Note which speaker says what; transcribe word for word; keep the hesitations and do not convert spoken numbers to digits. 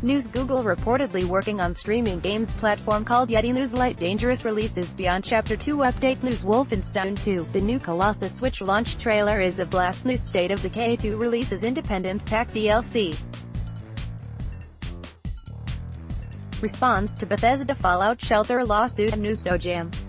Speaker 1: NEWSGoogle reportedly working on streaming games platform called YetiNEWSElite Dangerous releases beyond Chapter two Update NEWSWolfenstein two. The new Colossus Switch launch trailer is a blastNEWSState of Decay two releases Independence Pack D L C. Response to Bethesda Fallout Shelter lawsuit NEWSToejam.